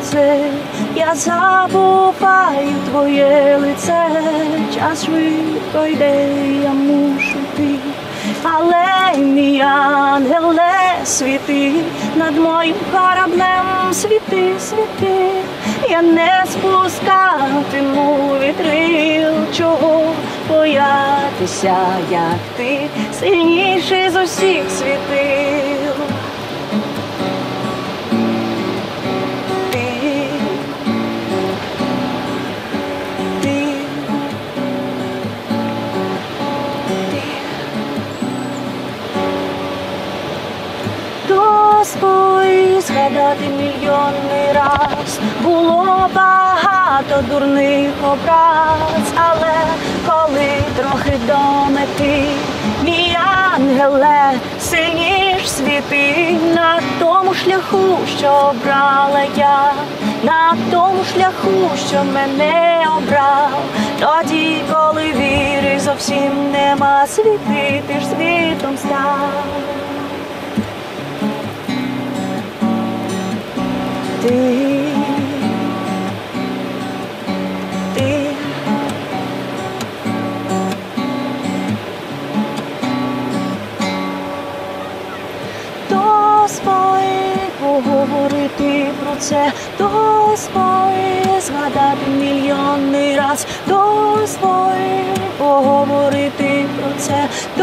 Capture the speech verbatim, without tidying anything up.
це, я забуваю твоє лице, час швидко йде, я мушу йти, але мій ангеле світи, над моїм кораблем світи, світи, я не спускатиму вітрил, чого боятися, як ти, сильніший з усіх світил. Ти, ти, ти. Дозволь згадати мільйонний раз, було багато дурних образ, але коли трохи до мети, мій ангеле, сильніш світи, на тому шляху, що обрала я, на тому шляху, що мене обрав, тоді, коли віри зовсім нема, світи, ти ж світом став. Ти, ти, дозволь поговорити про це, дозволь згадати мільйонний раз, дозволь поговорити про це,